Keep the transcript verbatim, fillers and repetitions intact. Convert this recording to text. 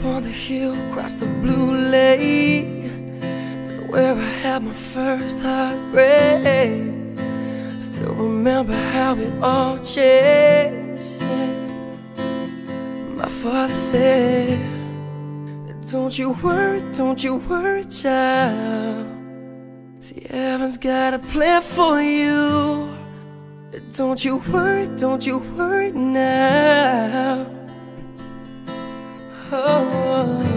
on the hill across the blue lake is where I had my first heartbreak. Still remember how it all changed. My father said, don't you worry, don't you worry, child. See, heaven's got a plan for you. Don't you worry, don't you worry now. Oh.